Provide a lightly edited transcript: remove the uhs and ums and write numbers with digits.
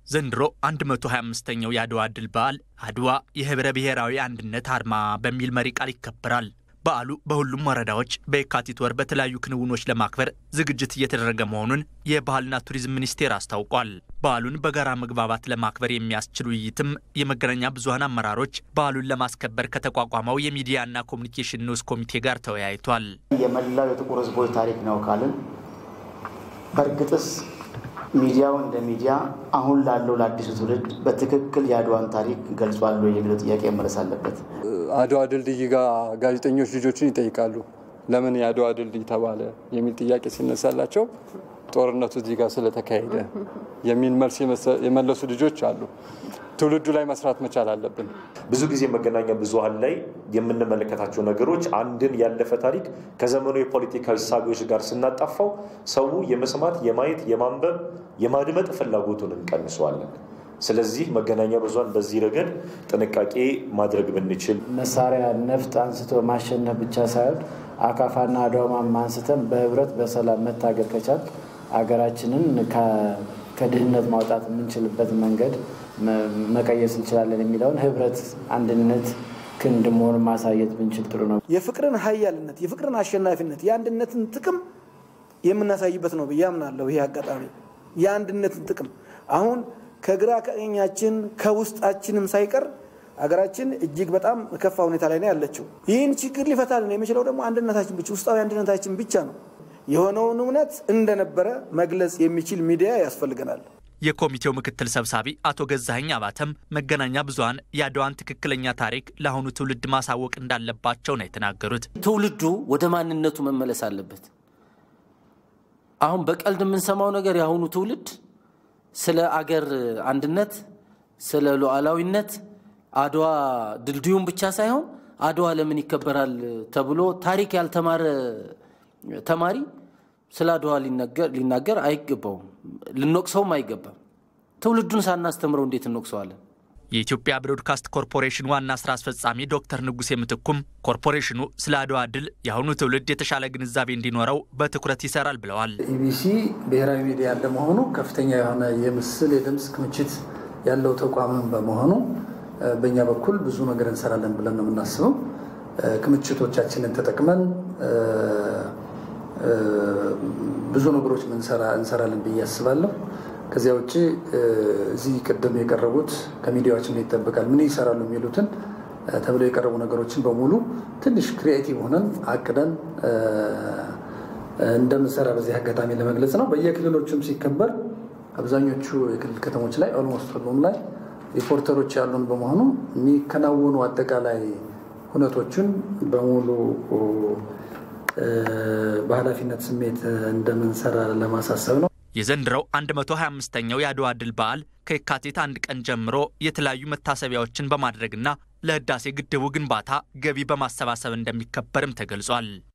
ዘንድሮ 125ኛው የአድዋ ድል በዓል አድዋ የህብረ ብሔራዊ አንድነት አርማ በሚል መሪ ቃል ይከበራል። በዓሉ በሁሉም ወረዳዎች በየካቲት ወር በተለያዩ ክንውኖች ለማክበር ዝግጅት እየተደረገ መሆኑን የባህልና ቱሪዝም ሚኒስቴር አስታውቋል። በዓሉን በጋራ መግባባት ለማክበር የሚያስችል ውይይትም የመገናኛ ብዙኃን አመራሮች በዓሉን ለማስከበር ከተቋቋመው የሚዲያና ኮሙኒኬሽን ንዑስ ኮሚቴ ጋር ተወያይቷል። የመላው የጥቁር ህዝቦች ታሪክ ነው ካልን በርግጥስ ሚዲያው እንደ ሚዲያ አሁን ላለው ለአዲሱ ትውልድ በትክክል የአድዋን ታሪክ ገልጿል ወይ የሚለው ጥያቄ መመለስ አለበት። አድዋ ድልድይ ጋር ጋዜጠኞች ልጆችን ይጠይቃሉ። ለምን የአድዋ ድልድይ ተባለ የሚል ጥያቄ ሲነሳላቸው ጦርነቱ እዚህ ጋር ስለተካሄደ የሚል መልስ የመለሱ ልጆች አሉ። ትውልዱ ላይ መስራት መቻል አለብን። ብዙ ጊዜ መገናኛ ብዙኃን ላይ የምንመለከታቸው ነገሮች አንድን ያለፈ ታሪክ ከዘመኑ የፖለቲካዊ ሳቢዎች ጋር ስናጣፋው ሰው የመስማት የማየት የማንበብ የማድመጥ ፍላጎቱን እንቀንሰዋለን። ስለዚህ መገናኛ ብዙኃን በዚህ ረገድ ጥንቃቄ ማድረግ ብንችል መሳሪያ ነፍጥ አንስቶ ማሸነፍ ብቻ ሳይሆን አካፋና አድዋማን አንስተን በህብረት በሰላም መታገል ከቻል አገራችንን ከድህነት ማውጣት የምንችልበት መንገድ መቀየስ እንችላለን የሚለውን ህብረት አንድነት ክንድ መሆኑን ማሳየት ብንችል ጥሩ ነው። የፍቅርን ኃያልነት የፍቅርን አሸናፊነት የአንድነትን ጥቅም የምናሳይበት ነው በያምናለሁ። ይሄ አጋጣሚ የአንድነትን ጥቅም አሁን ከግራ ከቀኛችን ከውስጣችንም ሳይቀር አገራችን እጅግ በጣም ከፋ ሁኔታ ላይ ነው ያለችው። ይህን ችግር ሊፈታልን የሚችለው ደግሞ አንድነታችን ብቻ ውስጣዊ አንድነታችን ብቻ ነው። የሆነውን እውነት እንደነበረ መግለጽ የሚችል ሚዲያ ያስፈልገናል። የኮሚቴው ምክትል ሰብሳቢ አቶ ገዛኸኝ አባተም መገናኛ ብዙኃን የአድዋን ትክክለኛ ታሪክ ለአሁኑ ትውልድ ማሳወቅ እንዳለባቸው ነው የተናገሩት። ትውልዱ ወደ ማንነቱ መመለስ አለበት። አሁን በቀልድ የምንሰማው ነገር የአሁኑ ትውልድ ስለ አገር አንድነት ስለ ሉዓላዊነት አድዋ ድልድዩን ብቻ ሳይሆን አድዋ ለምን ይከበራል ተብሎ ታሪክ ያልተማረ ተማሪ ስለ አድዋ ሊናገር አይገባውም። ልንወቅሰውም አይገባም። ትውልዱን ሳናስተምረው እንዴት እንወቅሰዋለን? የኢትዮጵያ ብሮድካስት ኮርፖሬሽን ዋና ስራ አስፈጻሚ ዶክተር ንጉሴ ምትኩም ኮርፖሬሽኑ ስለ አድዋ ድል የአሁኑ ትውልድ የተሻለ ግንዛቤ እንዲኖረው በትኩረት ይሰራል ብለዋል። ኢቢሲ ብሔራዊ ሚዲያ እንደመሆኑ ከፍተኛ የሆነ የምስል የድምጽ ክምችት ያለው ተቋም በመሆኑ በእኛ በኩል ብዙ ነገር እንሰራለን ብለን ነው የምናስበው። ክምችቶቻችንን ተጠቅመን ብዙ ነገሮች እንሰራለን ብዬ አስባለሁ። ከዚያ ውጪ እዚህ ቀደም የቀረቡት ከሚዲያዎች ምን ይጠበቃል ምን ይሰራሉ የሚሉትን ተብለው የቀረቡ ነገሮችን በሙሉ ትንሽ ክሪኤቲቭ ሆነን አቅደን እንደምንሰራ በዚህ አጋጣሚ ለመግለጽ ነው። በየክልሎችም ሲከበር አብዛኞቹ የክልል ከተሞች ላይ ኦልሞስት ሁሉም ላይ ሪፖርተሮች ያሉን በመሆኑ የሚከናወኑ አጠቃላይ ሁነቶችን በሙሉ በኃላፊነት ስሜት እንደምንሰራ ለማሳሰብ ነው። የዘንድሮው 125ኛው የአድዋ ድል በዓል ከየካቲት 1 ቀን ጀምሮ የተለያዩ መታሰቢያዎችን በማድረግና ለህዳሴ ግድቡ ግንባታ ገቢ በማሰባሰብ እንደሚከበርም ተገልጿል።